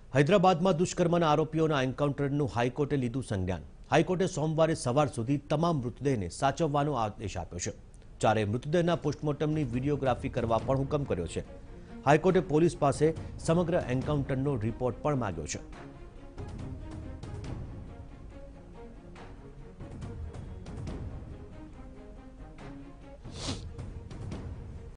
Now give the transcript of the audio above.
હૈદરાબાદમાં દુષ્કર્મના આરોપીઓના એન્કાઉન્ટરનું હાઈકોર્ટે લીધું સંજ્ઞાન। હાઈકોર્ટે સોમવારે સવાર સુધી તમામ મૃતદેહને સાચવવાનો આદેશ આપ્યો છે। ચારેય મૃતદેહના પોસ્ટમોર્ટમની વિડીયોગ્રાફી કરવા પણ હુકમ કર્યો છે। હાઈકોર્ટે પોલીસ પાસે સમગ્ર એન્કાઉન્ટરનો રિપોર્ટ પણ માંગ્યો છે।